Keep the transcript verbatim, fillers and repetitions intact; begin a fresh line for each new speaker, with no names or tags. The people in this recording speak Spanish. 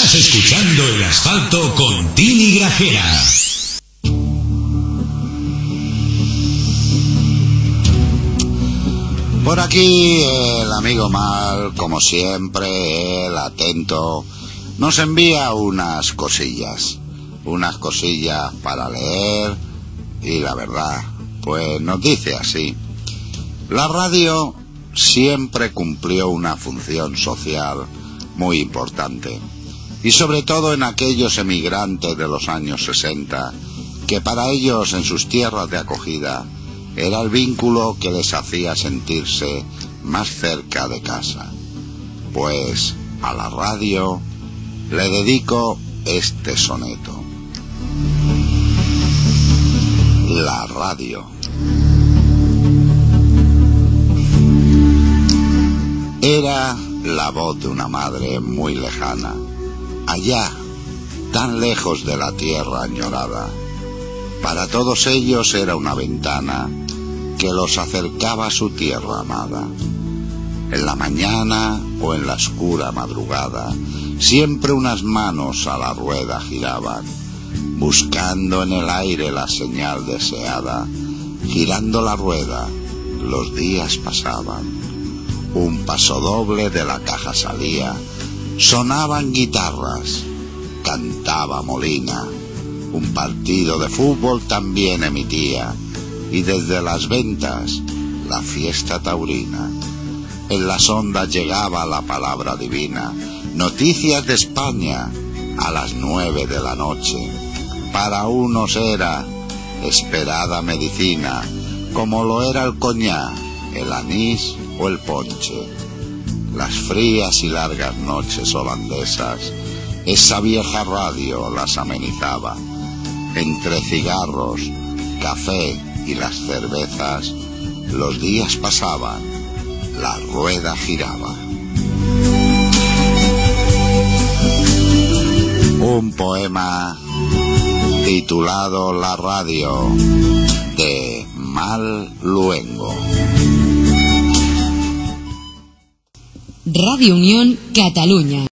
Estás escuchando El Asfalto con Tini Grajera.
Por aquí el amigo Mal, como siempre, el atento, nos envía unas cosillas, unas cosillas para leer y la verdad, pues nos dice así. La radio siempre cumplió una función social muy importante y sobre todo en aquellos emigrantes de los años sesenta, que para ellos en sus tierras de acogida era el vínculo que les hacía sentirse más cerca de casa. Pues a la radio le dedico este soneto. La radio. Era la voz de una madre muy lejana, allá, tan lejos de la tierra añorada. Para todos ellos era una ventana que los acercaba a su tierra amada. En la mañana o en la oscura madrugada, siempre unas manos a la rueda giraban, buscando en el aire la señal deseada. Girando la rueda, los días pasaban. Un paso doble de la caja salía, sonaban guitarras, cantaba Molina. Un partido de fútbol también emitía, y desde las ventas la fiesta taurina. En las ondas llegaba la palabra divina, noticias de España a las nueve de la noche. Para unos era esperada medicina, como lo era el coñac, el anís o el ponche. Las frías y largas noches holandesas, esa vieja radio las amenizaba. Entre cigarros, café y las cervezas, los días pasaban, la rueda giraba. Un poema titulado La radio, de Mal Luengo.
Radio Unión Cataluña.